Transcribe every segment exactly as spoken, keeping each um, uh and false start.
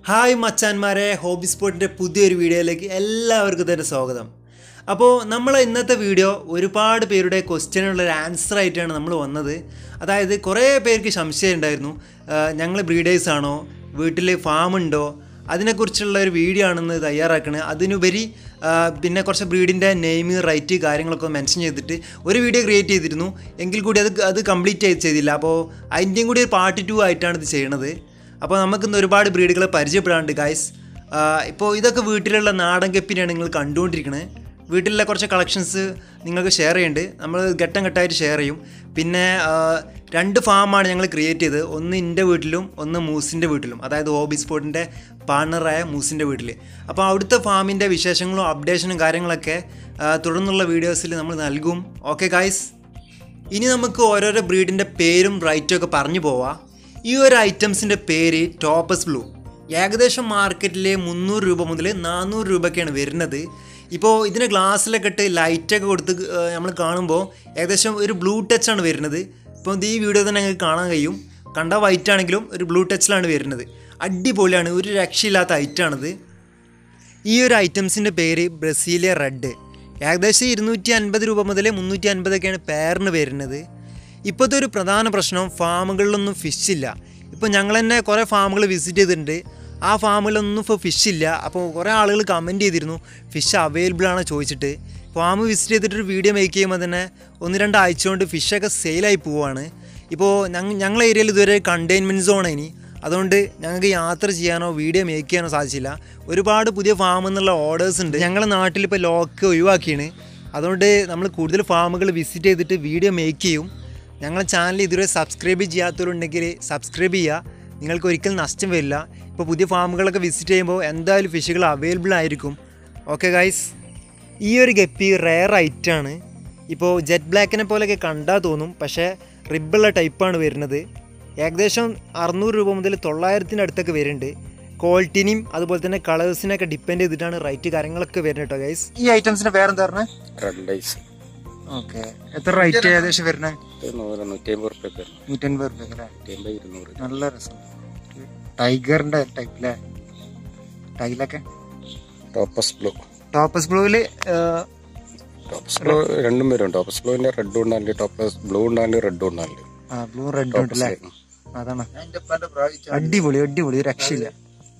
Hi മച്ചാന്മാരെ, hobby സ്പോട്ടിൻ്റെ പുതിയൊരു വീഡിയോയിലേക്ക് എല്ലാവർക്കും തന്നെ സ്വാഗതം. അപ്പോൾ നമ്മൾ ഇന്നത്തെ വീഡിയോ ഒരുപാട് പേരുടെ ക്വസ്റ്റ്യനുള്ളൊരു ആൻസർ ആയിട്ടാണ് നമ്മൾ വന്നത്. അതായത് കുറേ പേർക്ക് സംശയം ഉണ്ടായിരുന്നു, ഞങ്ങൾ ബ്രീഡേഴ്സ് ആണോ, വീട്ടിൽ ഫാം ഉണ്ടോ, അതിനെക്കുറിച്ചുള്ള ഒരു വീഡിയോ ആണെന്ന് തയ്യാറാക്കണത്. അതിനുപരി പിന്നെ കുറച്ച് ബ്രീഡിൻ്റെ നെയിം, റൈറ്റ്, കാര്യങ്ങളൊക്കെ മെൻഷൻ ചെയ്തിട്ട് ഒരു വീഡിയോ ക്രിയേറ്റ് ചെയ്തിരുന്നു. എങ്കിൽ കൂടി അത് അത് കംപ്ലീറ്റ് ചെയ്തില്ല. അപ്പോൾ അതിൻ്റെയും കൂടി ഒരു പാർട്ട് ടു ആയിട്ടാണ് ഇത് ചെയ്യണത്. അപ്പോൾ നമുക്കിന്ന് ഒരുപാട് ബ്രീഡുകളെ പരിചയപ്പെടാറുണ്ട് ഗൈസ്. ഇപ്പോൾ ഇതൊക്കെ വീട്ടിലുള്ള നാടൻ ഗപ്പിനെയാണ് നിങ്ങൾ കണ്ടുകൊണ്ടിരിക്കുന്നത്. വീട്ടിലുള്ള കുറച്ച് കളക്ഷൻസ് നിങ്ങൾക്ക് ഷെയർ ചെയ്യുന്നുണ്ട്. നമ്മൾ ഘട്ടം ഘട്ടമായിട്ട് ഷെയർ ചെയ്യും. പിന്നെ രണ്ട് ഫാമാണ് ഞങ്ങൾ ക്രിയേറ്റ് ചെയ്തത്. ഒന്ന് എൻ്റെ വീട്ടിലും ഒന്ന് മൂസിൻ്റെ വീട്ടിലും, അതായത് ഹോബി സ്പോട്ടിൻ്റെ പാർട്ണറായ മൂസിൻ്റെ വീട്ടിൽ. അപ്പോൾ അവിടുത്തെ ഫാമിൻ്റെ വിശേഷങ്ങളും അപ്ഡേഷനും കാര്യങ്ങളൊക്കെ തുടർന്നുള്ള വീഡിയോസിൽ നമ്മൾ നൽകും. ഓക്കെ ഗൈസ്, ഇനി നമുക്ക് ഓരോരോ ബ്രീഡിൻ്റെ പേരും റൈറ്റും ഒക്കെ പറഞ്ഞു പോവാം. ഈ ഒരു ഐറ്റംസിൻ്റെ പേര് ടോപ്പസ് ബ്ലൂ. ഏകദേശം മാർക്കറ്റിൽ മുന്നൂറ് രൂപ മുതൽ നാനൂറ് രൂപയൊക്കെയാണ് വരുന്നത്. ഇപ്പോൾ ഇതിന് ഗ്ലാസ്സിലൊക്കെ ഇട്ട് ലൈറ്റൊക്കെ കൊടുത്ത് നമ്മൾ കാണുമ്പോൾ ഏകദേശം ഒരു ബ്ലൂ ടച്ചാണ് വരുന്നത്. ഇപ്പോൾ ഈ വീഡിയോ തന്നെ ഞങ്ങൾക്ക് കാണാൻ കഴിയും. കണ്ട വൈറ്റ് ആണെങ്കിലും ഒരു ബ്ലൂ ടച്ചിലാണ് വരുന്നത്. അടിപൊളിയാണ്, ഒരു രക്ഷയില്ലാത്ത ഐറ്റമാണിത്. ഈ ഒരു ഐറ്റംസിൻ്റെ പേര് ബ്രസീലിയ റെഡ്. ഏകദേശം ഇരുന്നൂറ്റി അൻപത് രൂപ മുതൽ മുന്നൂറ്റി അൻപതൊക്കെയാണ് പെയറിന് വരുന്നത്. ഇപ്പോഴത്തെ ഒരു പ്രധാന പ്രശ്നം, ഫാമുകളിലൊന്നും ഫിഷില്ല. ഇപ്പോൾ ഞങ്ങൾ തന്നെ കുറേ ഫാമുകൾ വിസിറ്റ് ചെയ്തിട്ടുണ്ട്. ആ ഫാമുകളിലൊന്നും ഇപ്പോൾ ഫിഷില്ല. അപ്പോൾ കുറേ ആളുകൾ കമൻറ്റ് ചെയ്തിരുന്നു ഫിഷ് അവൈലബിൾ ആണോ ചോദിച്ചിട്ട്. ഫാം വിസിറ്റ് ചെയ്തിട്ടൊരു വീഡിയോ മേക്ക് ചെയ്യുമ്പോൾ തന്നെ ഒന്ന് രണ്ട് ആഴ്ച കൊണ്ട് ഫിഷൊക്കെ സെയിലായി പോവുകയാണ്. ഇപ്പോൾ ഞങ്ങൾ ഞങ്ങളെ ഏരിയയിൽ ഇതുവരെ കണ്ടെയ്ൻമെൻറ്റ് സോണാണ് ഇനി. അതുകൊണ്ട് ഞങ്ങൾക്ക് യാത്ര ചെയ്യാനോ വീഡിയോ മേക്ക് ചെയ്യാനോ സാധിച്ചില്ല. ഒരുപാട് പുതിയ ഫാമിൽ നിന്നുള്ള ഓർഡേഴ്സ് ഉണ്ട്. ഞങ്ങളുടെ നാട്ടിൽ ഇപ്പോൾ ലോക്ക് ഒഴിവാക്കിയാണ്. അതുകൊണ്ട് നമ്മൾ കൂടുതൽ ഫാമുകൾ വിസിറ്റ് ചെയ്തിട്ട് വീഡിയോ മേക്ക് ചെയ്യും. ഞങ്ങളുടെ ചാനൽ ഇതുവരെ സബ്സ്ക്രൈബ് ചെയ്യാത്തവരുണ്ടെങ്കിൽ സബ്സ്ക്രൈബ് ചെയ്യുക. നിങ്ങൾക്ക് ഒരിക്കലും നഷ്ടം വരില്ല. ഇപ്പോൾ പുതിയ ഫാമുകളൊക്കെ വിസിറ്റ് ചെയ്യുമ്പോൾ എന്തായാലും ഫിഷുകൾ അവൈലബിൾ ആയിരിക്കും. ഓക്കെ ഗൈസ്, ഈ ഒരു ഗപ്പി റെയർ ഐറ്റാണ്. ഇപ്പോൾ ജെറ്റ് ബ്ലാക്കിനെ പോലെയൊക്കെ കണ്ടാൽ തോന്നും, പക്ഷേ റിബുള്ള ടൈപ്പാണ് വരുന്നത്. ഏകദേശം അറുന്നൂറ് രൂപ മുതൽ തൊള്ളായിരത്തിൻ്റെ അടുത്തൊക്കെ വരുന്നുണ്ട്. ക്വാളിറ്റിനെയും അതുപോലെ തന്നെ കളേഴ്സിനൊക്കെ ഡിപ്പെൻഡ് ചെയ്തിട്ടാണ് റേറ്റ് കാര്യങ്ങളൊക്കെ വരുന്നത് കേട്ടോ ഗൈസ്. ഈ ഐറ്റംസിന് വേറെന്താ പറഞ്ഞത്? Red eyes. ഓക്കെ, എത്ര റേറ്റ് ഏകദേശം വരുന്നത്? നൂറ്റമ്പത് റുപ്യ. നൂറ്റമ്പത് റുപ്യ അല്ലേ? ഇരുന്നൂറ്. നല്ല രസം. ടൈഗറിന്റെ ടൈപ്പിലെ ടൈലൊക്കെ. Topaz blue. ടോപ്പസ് ബ്ലൂവില് ടോപ്പസ് ബ്ലൂ രണ്ടും വരും. ടോപ്പസ് ബ്ലൂവിന്റെ റെഡ് ഉണ്ടാവില്ല, ടോപ്പസ് ബ്ലൂ ഉണ്ടാവില്ല, റെഡ് ഉണ്ടാവില്ല. ആ ബ്ലൂ റെഡ് ഉണ്ടല്ലേ? അതാണ് അടിപൊളി അടിപൊളി, രക്ഷയില്ല.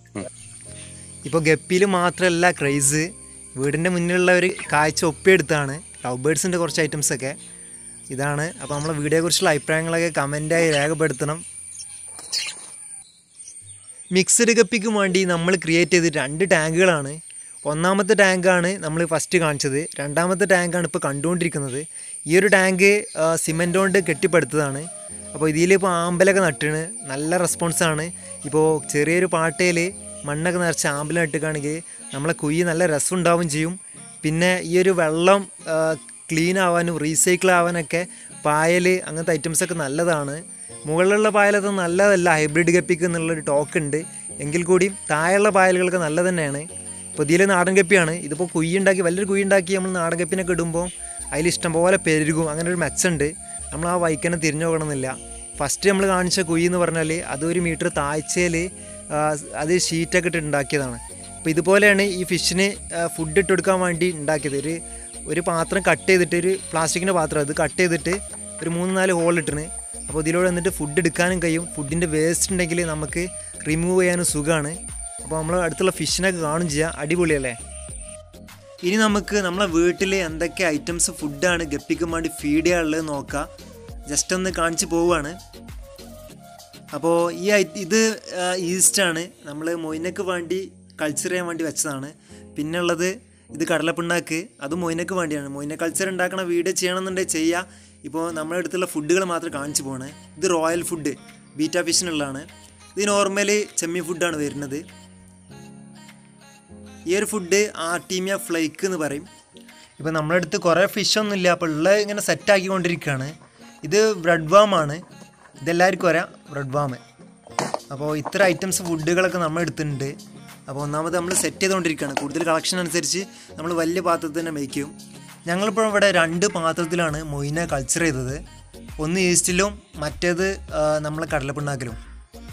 ഇപ്പോൾ ഗപ്പിയിൽ മാത്രമല്ല ക്രൈസ്, വീടിൻ്റെ മുന്നിലുള്ള ഒരു കാഴ്ച ഒപ്പിയെടുത്താണ് ലവ് ബേർഡ്സിൻ്റെ കുറച്ച് ഐറ്റംസൊക്കെ ഇതാണ്. അപ്പോൾ നമ്മളെ വീഡിയോയെക്കുറിച്ചുള്ള അഭിപ്രായങ്ങളൊക്കെ കമൻറ്റായി രേഖപ്പെടുത്തണം. മിക്സഡ് ഗപ്പിക്ക് വേണ്ടി നമ്മൾ ക്രിയേറ്റ് ചെയ്ത് രണ്ട് ടാങ്കുകളാണ്. ഒന്നാമത്തെ ടാങ്കാണ് നമ്മൾ ഫസ്റ്റ് കാണിച്ചത്. രണ്ടാമത്തെ ടാങ്കാണ് ഇപ്പോൾ കണ്ടുകൊണ്ടിരിക്കുന്നത്. ഈ ഒരു ടാങ്ക് സിമെൻ്റ് കൊണ്ട് കെട്ടിപ്പടുത്തതാണ്. അപ്പോൾ ഇതിലിപ്പോൾ ആമ്പലൊക്കെ നട്ടാണ്. നല്ല റെസ്പോൺസാണ്. ഇപ്പോൾ ചെറിയൊരു പാട്ടയിൽ മണ്ണൊക്കെ നിറച്ച് ആമ്പൽ നട്ടുകയാണെങ്കിൽ നമ്മളെ കുയ്യ് നല്ല രസം ഉണ്ടാവുകയും ചെയ്യും. പിന്നെ ഈ ഒരു വെള്ളം ക്ലീൻ ആവാനും റീസൈക്കിൾ ആവാനൊക്കെ പായൽ അങ്ങനത്തെ ഐറ്റംസൊക്കെ നല്ലതാണ്. മുകളിലുള്ള പായലൊക്കെ നല്ലതല്ല ഹൈബ്രിഡ് ഗപ്പിക്ക് എന്നുള്ളൊരു ടോക്ക് ഉണ്ട്. എങ്കിൽ കൂടിയും താഴെയുള്ള പായലുകളൊക്കെ നല്ല തന്നെയാണ്. ഇപ്പോൾ ഇതിൽ നാടൻ ഗപ്പിയാണ്. ഇതിപ്പോൾ കുയ്യുണ്ടാക്കി വലിയൊരു കുയ്യുണ്ടാക്കി നമ്മൾ നാടൻ ഗപ്പിനൊക്കെ ഇടുമ്പോൾ അതിൽ ഇഷ്ടംപോലെ പെരുകും. അങ്ങനെ ഒരു മെച്ചമുണ്ട്. നമ്മൾ ആ വൈക്കനെ തിരിഞ്ഞു നോക്കണമെന്നില്ല. ഫസ്റ്റ് നമ്മൾ കാണിച്ച കുയ്യ് എന്ന് പറഞ്ഞാൽ അതൊരു മീറ്റർ താഴ്ചയിൽ അത് ഷീറ്റൊക്കെ ഇട്ട് ഉണ്ടാക്കിയതാണ്. അപ്പോൾ ഇതുപോലെയാണ് ഈ ഫിഷിന് ഫുഡ് ഇട്ട് കൊടുക്കാൻ വേണ്ടി ഉണ്ടാക്കിയത്. ഒരു ഒരു പാത്രം കട്ട് ചെയ്തിട്ട്, ഒരു പ്ലാസ്റ്റിക്കിൻ്റെ പാത്രം അത് കട്ട് ചെയ്തിട്ട് ഒരു മൂന്ന് നാല് ഹോൾ ഇട്ടിന്. അപ്പോൾ ഇതിലൂടെ വന്നിട്ട് ഫുഡ് എടുക്കാനും കഴിയും. ഫുഡിൻ്റെ വേസ്റ്റ് ഉണ്ടെങ്കിൽ നമുക്ക് റിമൂവ് ചെയ്യാനും സുഖമാണ്. അപ്പോൾ നമ്മൾ അടുത്തുള്ള ഫിഷിനൊക്കെ കാണും ചെയ്യാം. അടിപൊളിയല്ലേ? ഇനി നമുക്ക് നമ്മളെ വീട്ടിൽ എന്തൊക്കെ ഐറ്റംസ് ഫുഡാണ് ഗപ്പിക്ക് വേണ്ടി ഫീഡ് ചെയ്യാനുള്ളത് നോക്കാം. ജസ്റ്റ് ഒന്ന് കാണിച്ച് പോവുകയാണ്. അപ്പോൾ ഈ ഇത് ഈസ്റ്റാണ്. നമ്മൾ മൊയിനക്ക് വേണ്ടി കൾച്ചർ ചെയ്യാൻ വേണ്ടി വെച്ചതാണ്. പിന്നെ ഉള്ളത് ഇത് കടലപ്പിണ്ണാക്ക്, അത് മൊയിനക്ക് വേണ്ടിയാണ്. മൊയിന കൾച്ചർ ഉണ്ടാക്കണ വീഡിയോ ചെയ്യണമെന്നുണ്ടെങ്കിൽ ചെയ്യാം. ഇപ്പോൾ നമ്മുടെ അടുത്തുള്ള ഫുഡുകൾ മാത്രം കാണിച്ചു പോകണേ. ഇത് റോയൽ ഫുഡ് ബീറ്റാ ഫിഷിനുള്ളതാണ്. ഇത് നോർമലി ചെമ്മീൻ ഫുഡാണ് വരുന്നത്. ഈ ഒരു ഫുഡ് ആർട്ടീമിയ ഫ്ലേക്ക് എന്ന് പറയും. ഇപ്പോൾ നമ്മുടെ അടുത്ത് കുറേ ഫിഷൊന്നുമില്ല, അപ്പോൾ ഉള്ള ഇങ്ങനെ സെറ്റാക്കിക്കൊണ്ടിരിക്കുകയാണ്. ഇത് ബ്രെഡ് വാമാണ്. ഇതെല്ലാവർക്കും വരാം ബ്രെഡ് വാമ്. അപ്പോൾ ഇത്ര ഐറ്റംസ് ഫുഡുകളൊക്കെ നമ്മൾ എടുത്തിട്ടുണ്ട്. അപ്പോൾ ഒന്നാമത് നമ്മൾ സെറ്റ് ചെയ്തുകൊണ്ടിരിക്കുകയാണ്. കൂടുതൽ കളക്ഷൻ അനുസരിച്ച് നമ്മൾ വലിയ പാത്രത്തിൽ തന്നെ മേക്ക് ചെയ്യും. ഞങ്ങളിപ്പോൾ ഇവിടെ രണ്ട് പാത്രത്തിലാണ് മൊയിനെ കൾച്ചർ ചെയ്തത്. ഒന്ന് ഈസ്റ്റിലും മറ്റേത് നമ്മൾ കടലപ്പിണ്ണാക്കിലും.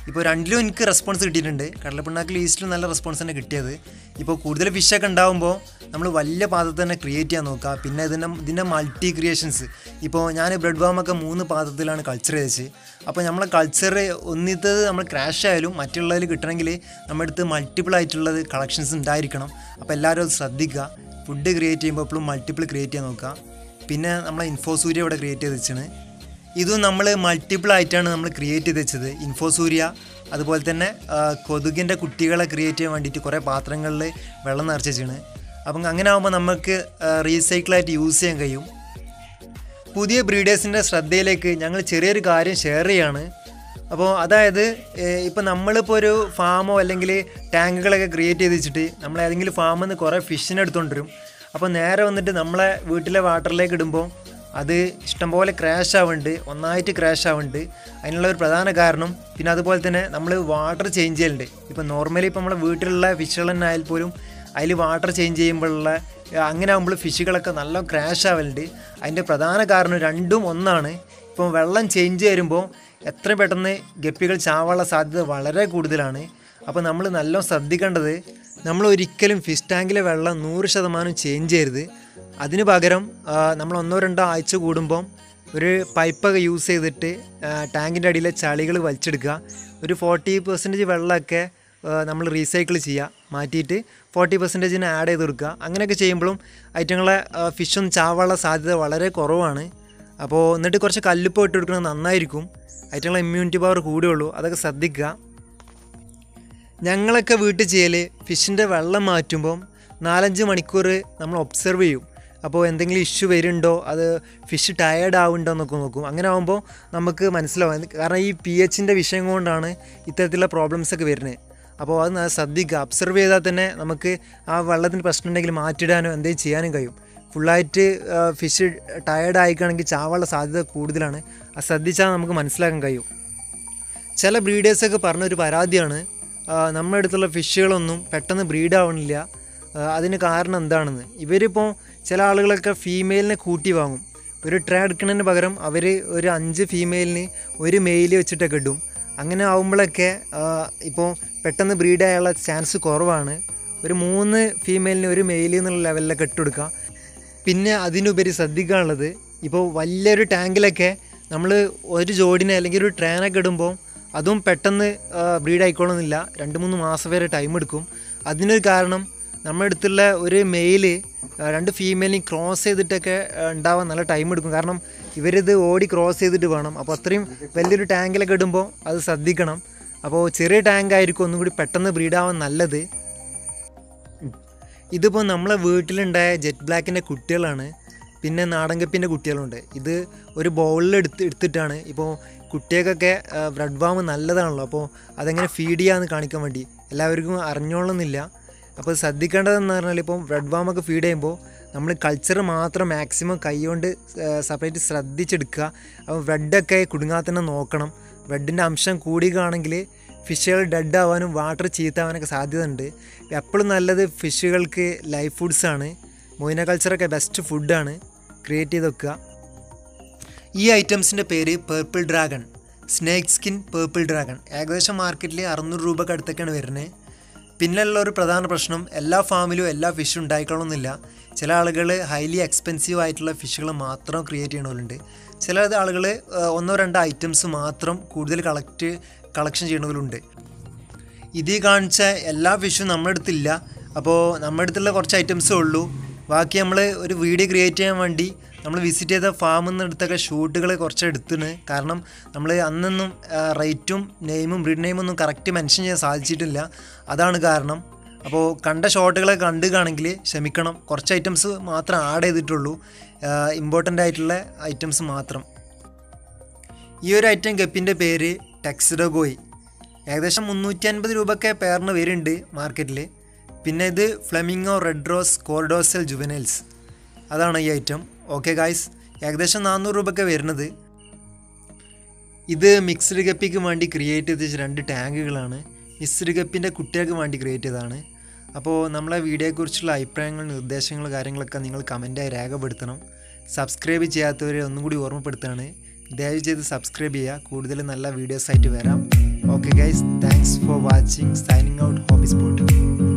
ഇപ്പോൾ രണ്ടിലും എനിക്ക് റെസ്പോൺസ് കിട്ടിയിട്ടുണ്ട്. കടലപ്പിണ്ണാക്കിൽ ഈസ്റ്റിലും നല്ല റെസ്പോൺസ് തന്നെ കിട്ടിയത്. ഇപ്പോൾ കൂടുതൽ ഫിഷൊക്കെ ഉണ്ടാകുമ്പോൾ നമ്മൾ വലിയ പാത്രത്തിൽ തന്നെ ക്രിയേറ്റ് ചെയ്യാൻ നോക്കുക. പിന്നെ ഇതിൻ്റെ ഇതിൻ്റെ മൾട്ടി ക്രിയേഷൻസ്, ഇപ്പോൾ ഞാൻ ബ്രെഡ് വാമൊക്കെ മൂന്ന് പാത്രത്തിലാണ് കൾച്ചർ ചെയ്തത്. അപ്പോൾ നമ്മളെ കൾച്ചർ ഒന്നിത്തത് നമ്മൾ ക്രാഷ് ആയാലും മറ്റുള്ളതിൽ കിട്ടണമെങ്കിൽ നമ്മുടെ അടുത്ത് മൾട്ടിപ്പിൾ ആയിട്ടുള്ളത് കളക്ഷൻസ് ഉണ്ടായിരിക്കണം. അപ്പോൾ എല്ലാവരും അത് ശ്രദ്ധിക്കുക. ഫുഡ് ക്രിയേറ്റ് ചെയ്യുമ്പോൾ എപ്പോഴും മൾട്ടിപ്പിൾ ക്രിയേറ്റ് ചെയ്യാൻ നോക്കുക. പിന്നെ നമ്മളെ ഇൻഫോസൂര്യ ഇവിടെ ക്രിയേറ്റ് ചെയ്ത് വെച്ചാണ്. ഇതും നമ്മൾ മൾട്ടിപ്പിൾ ആയിട്ടാണ് നമ്മൾ ക്രിയേറ്റ് ചെയ്ത് വെച്ചത്. ഇൻഫോസൂര്യ അതുപോലെ തന്നെ കൊതുകിൻ്റെ കുട്ടികളെ ക്രിയേറ്റ് ചെയ്യാൻ വേണ്ടിയിട്ട് കുറേ പാത്രങ്ങളിൽ വെള്ളം നിറച്ച് വെച്ചാണ്. അപ്പം അങ്ങനെ ആകുമ്പോൾ നമുക്ക് റീസൈക്കിളായിട്ട് യൂസ് ചെയ്യാൻ കഴിയും. പുതിയ ബ്രീഡേഴ്സിൻ്റെ ശ്രദ്ധയിലേക്ക് ഞങ്ങൾ ചെറിയൊരു കാര്യം ഷെയർ ചെയ്യാണ്. അപ്പോൾ അതായത് ഇപ്പോൾ നമ്മളിപ്പോൾ ഒരു ഫാമോ അല്ലെങ്കിൽ ടാങ്കുകളൊക്കെ ക്രിയേറ്റ് ചെയ്ത് വെച്ചിട്ട് നമ്മൾ ഏതെങ്കിലും ഫാമിൽ നിന്ന് കുറേ ഫിഷിനെ എടുത്തുകൊണ്ട് വരും. അപ്പോൾ നേരെ വന്നിട്ട് നമ്മളെ വീട്ടിലെ വാട്ടറിലേക്ക് ഇടുമ്പോൾ അത് ഇഷ്ടംപോലെ ക്രാഷ് ആവുന്നുണ്ട്, ഒന്നായിട്ട് ക്രാഷ് ആവുന്നുണ്ട്. അതിനുള്ള ഒരു പ്രധാന കാരണം പിന്നെ അതുപോലെ തന്നെ നമ്മൾ വാട്ടർ ചേഞ്ച് ചെയ്യലുണ്ട്. ഇപ്പോൾ നോർമലി ഇപ്പോൾ നമ്മളെ വീട്ടിലുള്ള ഫിഷുകൾ തന്നെ ആയാൽ പോലും അതിൽ വാട്ടർ ചേഞ്ച് ചെയ്യുമ്പോഴുള്ള അങ്ങനെ ആകുമ്പോൾ ഫിഷുകളൊക്കെ നല്ല ക്രാഷ് ആവലുണ്ട്. അതിൻ്റെ പ്രധാന കാരണം രണ്ടും ഒന്നാണ്. ഇപ്പോൾ വെള്ളം ചേഞ്ച് വരുമ്പോൾ എത്ര പെട്ടെന്ന് ഗപ്പികൾ ചാവാനുള്ള സാധ്യത വളരെ കൂടുതലാണ്. അപ്പോൾ നമ്മൾ നല്ല ശ്രദ്ധിക്കേണ്ടത് നമ്മൾ ഒരിക്കലും ഫിഷ് ടാങ്കിലെ വെള്ളം നൂറ് ശതമാനം ചേഞ്ച് ചെയ്യരുത്. അതിന് പകരം നമ്മൾ ഒന്നോ രണ്ടോ ആഴ്ച കൂടുമ്പം ഒരു പൈപ്പൊക്കെ യൂസ് ചെയ്തിട്ട് ടാങ്കിൻ്റെ അടിയിലെ ചളികൾ വലിച്ചെടുക്കുക. ഒരു ഫോർട്ടി പെർസെൻറ്റേജ് വെള്ളമൊക്കെ നമ്മൾ റീസൈക്കിൾ ചെയ്യുക, മാറ്റിയിട്ട് ഫോർട്ടി പെർസെൻറ്റേജിന് ആഡ് ചെയ്ത് കൊടുക്കുക. അങ്ങനെയൊക്കെ ചെയ്യുമ്പോഴും ഐറ്റങ്ങളെ ഫിഷൊന്നും ചാവാനുള്ള സാധ്യത വളരെ കുറവാണ്. അപ്പോൾ എന്നിട്ട് കുറച്ച് കല്ലുപ്പ് ഇട്ട് കൊടുക്കുന്നത് നന്നായിരിക്കും. ഐറ്റങ്ങളെ ഇമ്മ്യൂണിറ്റി പവർ കൂടുകയുള്ളൂ. അതൊക്കെ ശ്രദ്ധിക്കുക. ഞങ്ങളൊക്കെ വീട്ടിൽ ചെയ്യൽ ഫിഷിൻ്റെ വെള്ളം മാറ്റുമ്പം നാലഞ്ച് മണിക്കൂർ നമ്മൾ ഒബ്സർവ് ചെയ്യും. അപ്പോൾ എന്തെങ്കിലും ഇഷ്യൂ വരുന്നുണ്ടോ, അത് ഫിഷ് ടയേർഡ് ആവുന്നുണ്ടോ എന്നൊക്കെ നോക്കും. അങ്ങനെ ആകുമ്പോൾ നമുക്ക് മനസ്സിലാവും. കാരണം ഈ പി എച്ചിൻ്റെ വിഷയം കൊണ്ടാണ് ഇത്തരത്തിലുള്ള പ്രോബ്ലംസൊക്കെ വരുന്നത്. അപ്പോൾ അത് ശ്രദ്ധിക്കുക. ഒബ്സർവ് ചെയ്താൽ തന്നെ നമുക്ക് ആ വെള്ളത്തിന് പ്രശ്നം ഉണ്ടെങ്കിൽ മാറ്റിയിടാനോ എന്തെങ്കിലും ചെയ്യാനും കഴിയും. ഫുള്ളായിട്ട് ഫിഷ് ടയേർഡ് ആയിക്കുകയാണെങ്കിൽ ചാവാനുള്ള സാധ്യത കൂടുതലാണ്. അത് ശ്രദ്ധിച്ചാൽ നമുക്ക് മനസ്സിലാക്കാൻ കഴിയും. ചില ബ്രീഡേഴ്സൊക്കെ പറഞ്ഞൊരു പരാതിയാണ്, നമ്മുടെ അടുത്തുള്ള ഫിഷുകളൊന്നും പെട്ടെന്ന് ബ്രീഡ് ആവണില്ല. അതിന് കാരണം എന്താണെന്ന്. ഇവരിപ്പോൾ ചില ആളുകളൊക്കെ ഫീമെയിലിനെ കൂട്ടി വാങ്ങും. ഒരു ട്രേ എടുക്കുന്നതിന് പകരം അവർ ഒരു അഞ്ച് ഫീമെയിലിന് ഒരു മെയിൽ വെച്ചിട്ടൊക്കെ ഇടും. അങ്ങനെ ആകുമ്പോഴൊക്കെ ഇപ്പോൾ പെട്ടെന്ന് ബ്രീഡ് ആയുള്ള ചാൻസ് കുറവാണ്. ഒരു മൂന്ന് ഫീമെയിലിന് ഒരു മെയിൽ എന്നുള്ള ലെവലിലൊക്കെ ഇട്ടുകൊടുക്കുക. പിന്നെ അതിനുപരി ശ്രദ്ധിക്കാനുള്ളത്, ഇപ്പോൾ വലിയൊരു ടാങ്കിലൊക്കെ നമ്മൾ ഒരു ജോഡിനെ അല്ലെങ്കിൽ ഒരു ട്രെയിനൊക്കെ ഇടുമ്പോൾ അതും പെട്ടെന്ന് ബ്രീഡ് ആയിക്കോളുന്നില്ല. രണ്ട് മൂന്ന് മാസം വരെ ടൈം എടുക്കും. അതിനൊരു കാരണം നമ്മുടെ അടുത്തുള്ള ഒരു മെയിൽ രണ്ട് ഫീമെയിലിനെ ക്രോസ് ചെയ്തിട്ടൊക്കെ ഉണ്ടാവാൻ നല്ല ടൈം എടുക്കും. കാരണം ഇവരിത് ഓടി ക്രോസ് ചെയ്തിട്ട് വേണം. അപ്പോൾ അത്രയും വലിയൊരു ടാങ്കിലൊക്കെ ഇടുമ്പോൾ അത് ശ്രദ്ധിക്കണം. അപ്പോൾ ചെറിയ ടാങ്ക് ആയിരിക്കും ഒന്നും കൂടി പെട്ടെന്ന് ബ്രീഡാവാൻ നല്ലത്. ഇതിപ്പോൾ നമ്മളെ വീട്ടിലുണ്ടായ ജെറ്റ് ബ്ലാക്കിൻ്റെ കുട്ടികളാണ്. പിന്നെ നാടൻ കപ്പിൻ്റെ കുട്ടികളുണ്ട്. ഇത് ഒരു ബൗളിൽ എടുത്ത് എടുത്തിട്ടാണ്. ഇപ്പോൾ കുട്ടികൾക്കൊക്കെ ബ്രെഡ് വാം നല്ലതാണല്ലോ. അപ്പോൾ അതെങ്ങനെ ഫീഡ് ചെയ്യാമെന്ന് കാണിക്കാൻ വേണ്ടി എല്ലാവർക്കും അറിഞ്ഞോളണമെന്നില്ല. അപ്പോൾ ശ്രദ്ധിക്കേണ്ടതെന്ന് പറഞ്ഞാൽ ഇപ്പം ബ്രെഡ് വാമൊക്കെ ഫീഡ് ചെയ്യുമ്പോൾ നമ്മൾ കൾച്ചർ മാത്രം മാക്സിമം കൈകൊണ്ട് സെപ്പറേറ്റ് ശ്രദ്ധിച്ചെടുക്കുക. അപ്പോൾ ബ്രെഡൊക്കെ കുടുങ്ങാതെ തന്നെ നോക്കണം. ബ്രെഡിൻ്റെ അംശം കൂടുകയാണെങ്കിൽ ഫിഷുകൾ ഡെഡ് ആവാനും വാട്ടർ ചീത്താവാനൊക്കെ സാധ്യത ഉണ്ട്. എപ്പോഴും നല്ലത് ഫിഷുകൾക്ക് ലൈഫ് ഫുഡ്സാണ്. മൊയിന കൾച്ചറൊക്കെ ബെസ്റ്റ് ഫുഡാണ്. ക്രിയേറ്റ് ചെയ്ത് വെക്കുക. ഈ ഐറ്റംസിൻ്റെ പേര് purple dragon, snake skin purple dragon. ഏകദേശം മാർക്കറ്റിൽ അറുന്നൂറ് രൂപയ്ക്ക് അടുത്തൊക്കെയാണ് വരുന്നത്. പിന്നെയുള്ള ഒരു പ്രധാന പ്രശ്നം, എല്ലാ ഫാമിലും എല്ലാ ഫിഷും ഉണ്ടായിക്കണമെന്നില്ല. ചില ആളുകൾ ഹൈലി എക്സ്പെൻസീവ് ആയിട്ടുള്ള ഫിഷുകൾ മാത്രം ക്രിയേറ്റ് ചെയ്യണവരുണ്ട്. ചില ആളുകൾ ഒന്നോ രണ്ടോ ഐറ്റംസ് മാത്രം കൂടുതൽ കളക്ട് കളക്ഷൻ ചെയ്യണവരുണ്ട്. ഇതിൽ കാണിച്ച എല്ലാ ഫിഷും നമ്മുടെ അടുത്തില്ല. അപ്പോൾ നമ്മുടെ അടുത്തുള്ള കുറച്ച് ഐറ്റംസേ ഉള്ളൂ. ബാക്കി നമ്മൾ ഒരു വീഡിയോ ക്രിയേറ്റ് ചെയ്യാൻ വേണ്ടി നമ്മൾ വിസിറ്റ് ചെയ്ത ഫാമിൽ നിന്ന് എടുത്തൊക്കെ ഷൂട്ടുകൾ കുറച്ച് എടുത്തിന്. കാരണം നമ്മൾ അന്നൊന്നും റേറ്റും നെയിമും ബ്രീഡ് നെയിമൊന്നും കറക്റ്റ് മെൻഷൻ ചെയ്യാൻ സാധിച്ചിട്ടില്ല. അതാണ് കാരണം. അപ്പോൾ കണ്ട ഷോട്ടുകളെ കണ്ടുകയാണെങ്കിൽ ക്ഷമിക്കണം. കുറച്ച് ഐറ്റംസ് മാത്രം ആഡ് ചെയ്തിട്ടുള്ളൂ, ഇമ്പോർട്ടൻ്റ് ആയിട്ടുള്ള ഐറ്റംസ് മാത്രം. ഈ ഒരു ഐറ്റം ഗപ്പിൻ്റെ പേര് ടെക്സിഡോഗോയ്. ഏകദേശം മുന്നൂറ്റി അൻപത് രൂപയൊക്കെ പേരിന് വരുന്നുണ്ട് മാർക്കറ്റിൽ. പിന്നെ ഇത് ഫ്ലെമിംഗോ റെഡ് റോസ് കോർഡോസൽ ജുവനൈൽസ്, അതാണ് ഈ ഐറ്റം. ഓക്കെ ഗായ്സ്, ഏകദേശം നാനൂറ് രൂപയൊക്കെ വരുന്നത്. ഇത് മിക്സ്ഡ് ഗപ്പിക്ക് വേണ്ടി ക്രിയേറ്റ് ചെയ്ത രണ്ട് ടാങ്കുകളാണ്. മിക്സ്ഡ് ഗപ്പിൻ്റെ കുട്ടികൾക്ക് വേണ്ടി ക്രിയേറ്റ് ചെയ്തതാണ്. അപ്പോൾ നമ്മളെ വീഡിയോയെക്കുറിച്ചുള്ള അഭിപ്രായങ്ങൾ, നിർദ്ദേശങ്ങൾ, കാര്യങ്ങളൊക്കെ നിങ്ങൾ കമൻറ്റായി രേഖപ്പെടുത്തണം. സബ്സ്ക്രൈബ് ചെയ്യാത്തവരെ ഒന്നും കൂടി ഓർമ്മപ്പെടുത്തുകയാണ്, ദയവ് ചെയ്ത് സബ്സ്ക്രൈബ് ചെയ്യുക. കൂടുതൽ നല്ല വീഡിയോസായിട്ട് വരാം. Okay. Okay guys, thanks for watching. Signing out hobby spot.